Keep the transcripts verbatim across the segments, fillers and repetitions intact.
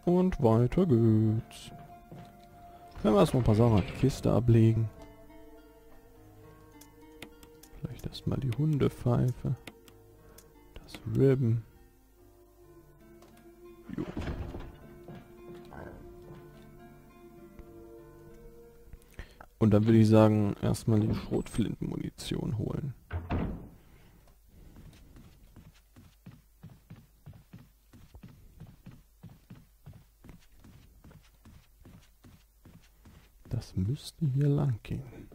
Und weiter geht's. Wenn wir erstmal ein paar Sachen an die Kiste ablegen. Vielleicht erstmal die Hundepfeife. Das Ribbon. Jo. Und dann würde ich sagen, erstmal die Schrotflintenmunition holen. Das müsste hier lang gehen.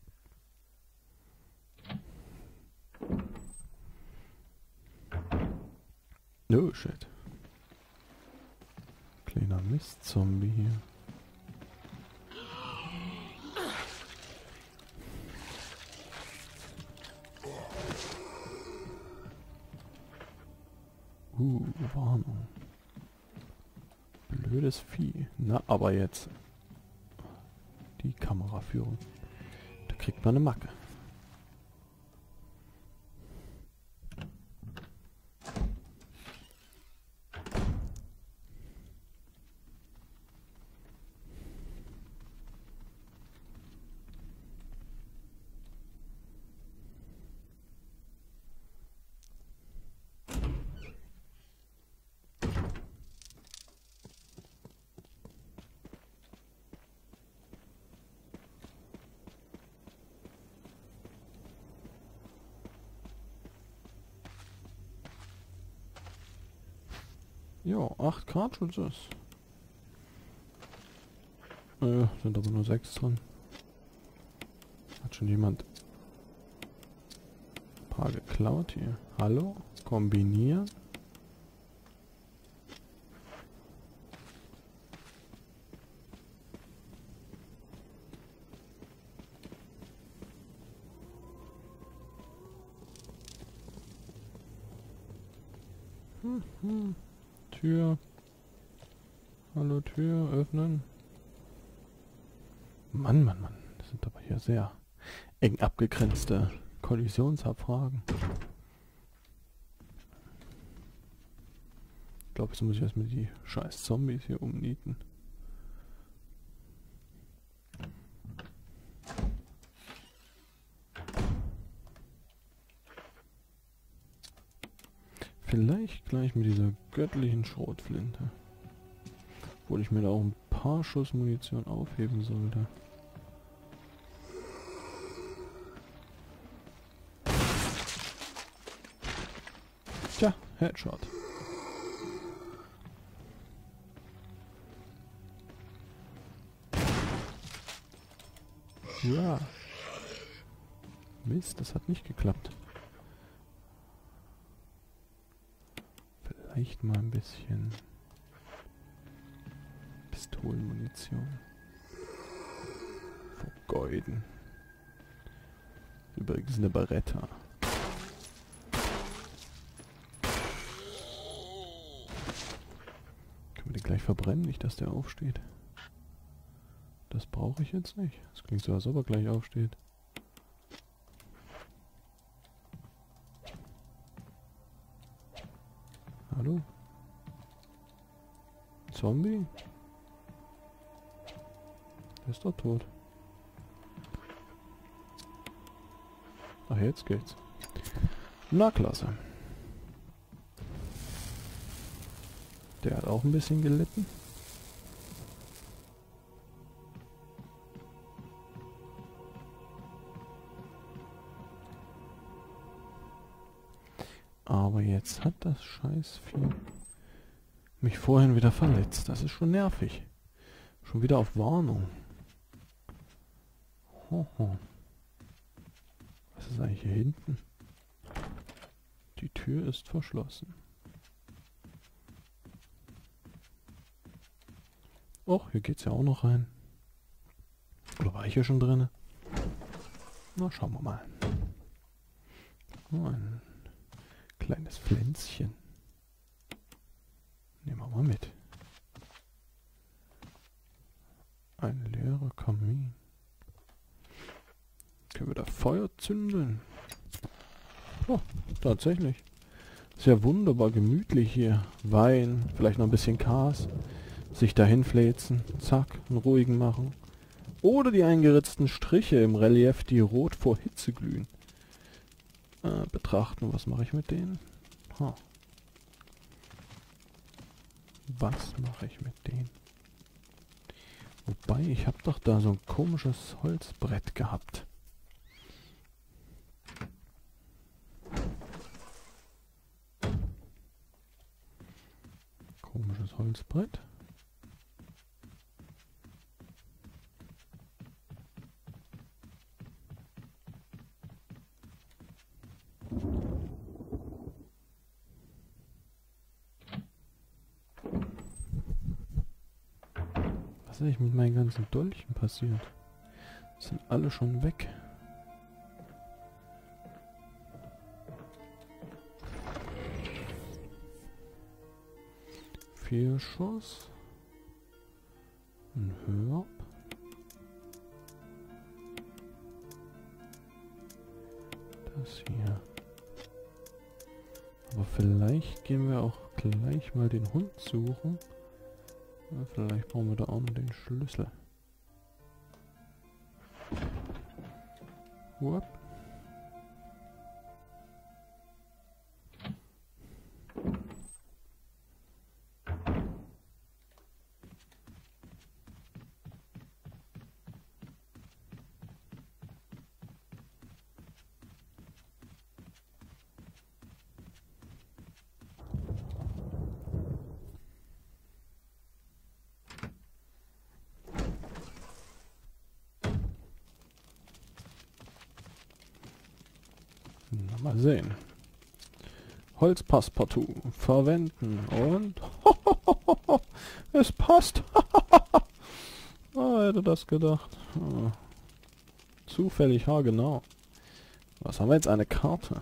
Oh shit. Kleiner Mistzombie hier. Uh, Warnung. Blödes Vieh. Na, aber jetzt. Die Kameraführung. Da kriegt man eine Macke. Ja, acht Cartridges. Äh, sind aber nur sechs drin. Hat schon jemand ein paar geklaut hier. Hallo? Kombinieren? Hm, hm. Tür. Hallo Tür, öffnen. Mann, Mann, Mann. Das sind aber hier sehr eng abgegrenzte Kollisionsabfragen. Ich glaube, jetzt muss ich erstmal die scheiß Zombies hier umnieten. Vielleicht gleich mit dieser göttlichen Schrotflinte. Obwohl ich mir da auch ein paar Schuss Munition aufheben sollte. Tja, Headshot. Ja. Mist, das hat nicht geklappt. Vielleicht mal ein bisschen Pistolenmunition vergeuden. Übrigens eine Beretta. Können wir den gleich verbrennen, nicht dass der aufsteht. Das brauche ich jetzt nicht. Das klingt so, als ob er gleich aufsteht. Hallo? Zombie? Der ist doch tot. Ach, jetzt geht's. Na, klasse. Der hat auch ein bisschen gelitten. Aber jetzt hat das Scheißvieh mich vorhin wieder verletzt. Das ist schon nervig. Schon wieder auf Warnung. Hoho. Was ist eigentlich hier hinten? Die Tür ist verschlossen. Och, hier geht's ja auch noch rein. Oder war ich hier schon drin? Na, schauen wir mal. Oh, ein kleines Pflänzchen. Nehmen wir mal mit. Ein leerer Kamin. Können wir da Feuer zündeln? Oh, tatsächlich. Ist ja wunderbar gemütlich hier. Wein, vielleicht noch ein bisschen Kas. sich dahin fläzen, zack, einen ruhigen machen. Oder die eingeritzten Striche im Relief, die rot vor Hitze glühen. Äh, betrachten, was mache ich mit denen? Huh. Was mache ich mit denen? Wobei, ich habe doch da so ein komisches Holzbrett gehabt. Komisches Holzbrett. Was ist eigentlich mit meinen ganzen Dolchen passiert? Sind alle schon weg. Vier Schuss. Ein Hörb. Das hier. Aber vielleicht gehen wir auch gleich mal den Hund suchen. Ja, vielleicht brauchen wir da auch noch den Schlüssel. Whoop. Na, mal sehen. Holzpassepartout verwenden und es passt. Ah, hätte das gedacht. Ah. Zufällig, haargenau. Was haben wir jetzt? Eine Karte.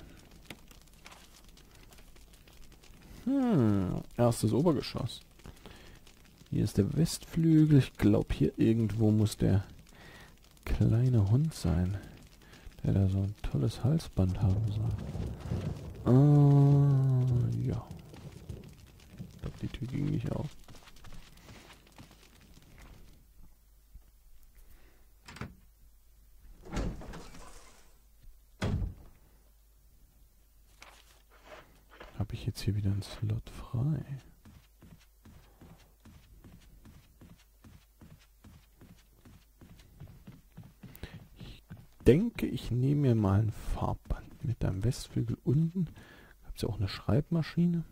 Hm, erstes Obergeschoss. Hier ist der Westflügel. Ich glaube, hier irgendwo muss der kleine Hund sein, der da so ein tolles Halsband haben soll. Ah, ja. Ich glaube, die Tür ging nicht auf. Habe ich jetzt hier wieder einen Slot frei? Ich denke, ich nehme mir mal ein Farbband mit einem Westflügel unten. Gibt es ja auch eine Schreibmaschine.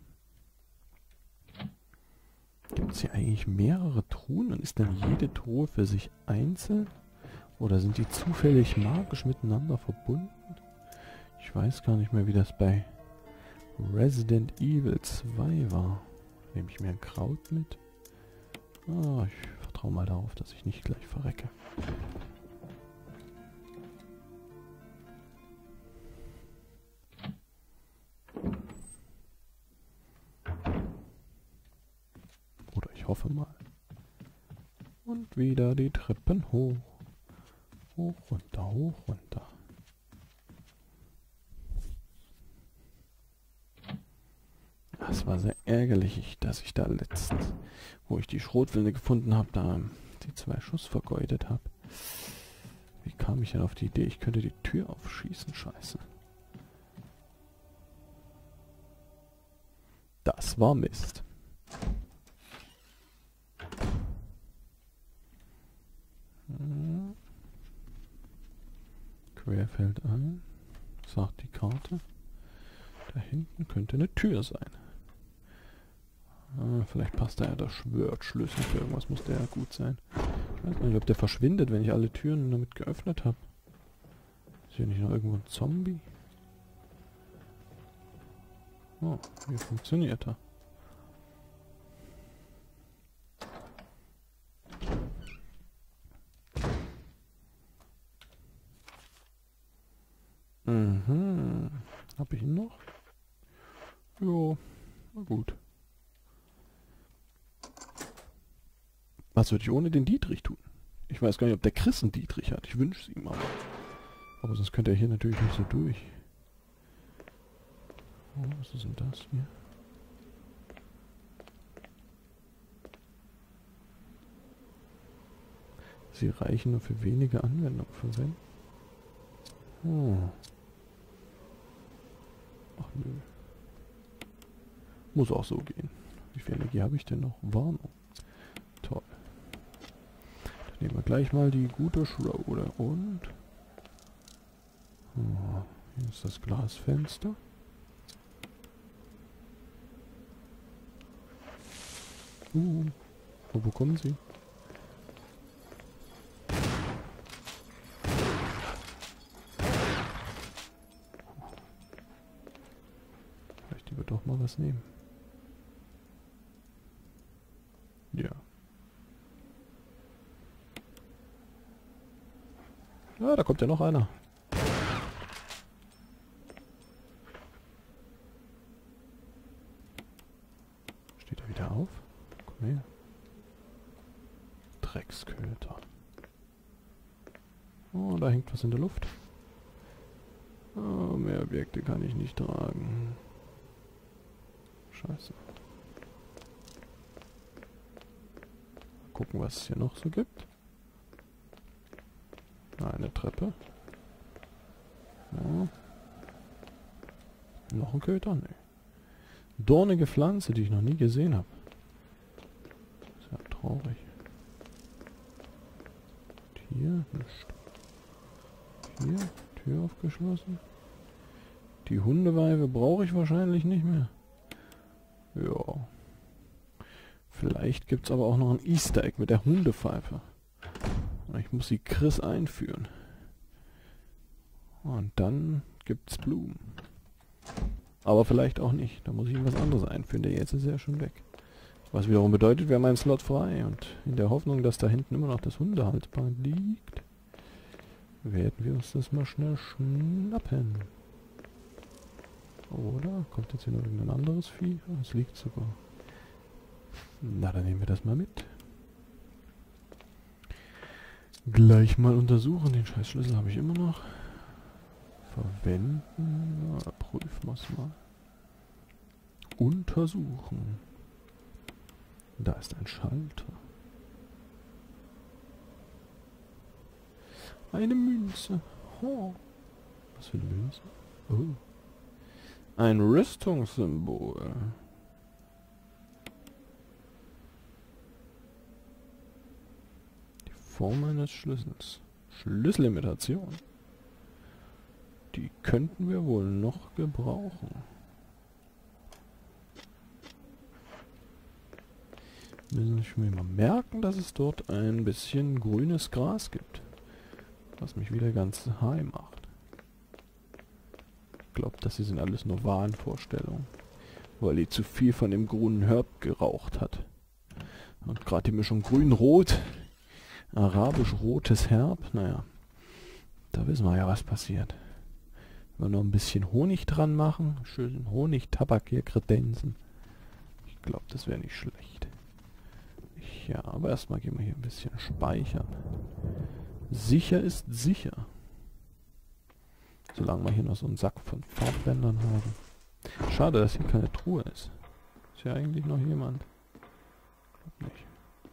Gibt es hier eigentlich mehrere Truhen und ist dann jede Truhe für sich einzeln? Oder sind die zufällig magisch miteinander verbunden? Ich weiß gar nicht mehr, wie das bei Resident Evil zwei war. Nehme ich mir ein Kraut mit? Ah, ich vertraue mal darauf, dass ich nicht gleich verrecke. Oder ich hoffe mal. Und wieder die Treppen hoch. Hoch, runter, hoch, runter. Das war sehr ärgerlich, dass ich da letztens, wo ich die Schrotflinte gefunden habe, da die zwei Schuss vergeudet habe. Wie kam ich denn auf die Idee, ich könnte die Tür aufschießen? Scheiße. Das war Mist. Hm. Quer fällt ein, sagt die Karte. Da hinten könnte eine Tür sein. Ah, vielleicht passt da ja der Schwörtschlüssel. Für irgendwas muss der ja gut sein. Ich weiß nicht, ob der verschwindet, wenn ich alle Türen damit geöffnet habe. Ist hier nicht noch irgendwo ein Zombie? Oh, wie funktioniert er? Mhm. Hab ich ihn noch? Jo, na gut. Was würde ich ohne den Dietrich tun? Ich weiß gar nicht, ob der Chris einen Dietrich hat. Ich wünsche es ihm aber. Aber sonst könnte er hier natürlich nicht so durch. Oh, was ist denn das hier? Sie reichen nur für wenige Anwendungen versehen. Oh. Ach nö. Muss auch so gehen. Wie viel Energie habe ich denn noch? Warnung. Toll. Dann nehmen wir gleich mal die gute Schraube und... Oh, hier ist das Glasfenster. Uh, oh, wo kommen Sie? Vielleicht lieber doch mal was nehmen. Ja. Ah, da kommt ja noch einer. Steht er wieder auf? Komm her. Drecksköter. Oh, da hängt was in der Luft. Oh, mehr Objekte kann ich nicht tragen. Scheiße. Gucken, was es hier noch so gibt. Eine Treppe. Ja. Noch ein Köter? Nee. Dornige Pflanze, die ich noch nie gesehen habe. Ist ja traurig. Und hier nichts. Hier, Tür aufgeschlossen. Die Hundeweibe brauche ich wahrscheinlich nicht mehr. Ja. Vielleicht gibt es aber auch noch ein Easter Egg mit der Hundepfeife. Ich muss sie Chris einführen. Und dann gibt's Blumen. Aber vielleicht auch nicht. Da muss ich ihm was anderes einführen. Der jetzt ist ja schon weg. Was wiederum bedeutet, wir haben einen Slot frei. Und in der Hoffnung, dass da hinten immer noch das Hundehalsband liegt, werden wir uns das mal schnell schnappen. Oder? Kommt jetzt hier noch irgendein anderes Vieh? Es liegt sogar. Na, dann nehmen wir das mal mit. Gleich mal untersuchen. Den Scheißschlüssel habe ich immer noch. Verwenden. Ja, prüfen wir es mal. Untersuchen. Da ist ein Schalter. Eine Münze. Oh. Was für eine Münze? Oh. Ein Rüstungssymbol. Die Form eines Schlüssels. Schlüsselimitation. Die könnten wir wohl noch gebrauchen. Müssen wir mal merken, dass es dort ein bisschen grünes Gras gibt. Was mich wieder ganz high macht. Ich glaube, das hier sind alles nur Wahnvorstellungen. Weil die zu viel von dem grünen Herb geraucht hat. Und gerade die Mischung grün-rot, arabisch-rotes Herb, naja, da wissen wir ja, was passiert. Wenn wir noch ein bisschen Honig dran machen, schön Honig-Tabak hier kredenzen. Ich glaube, das wäre nicht schlecht. Ja, aber erstmal gehen wir hier ein bisschen speichern. Sicher ist sicher. Solange wir hier noch so einen Sack von Farbbändern haben. Schade, dass hier keine Truhe ist. Ist ja eigentlich noch jemand. Glaub nicht.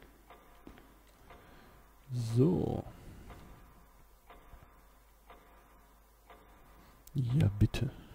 So. Ja, bitte.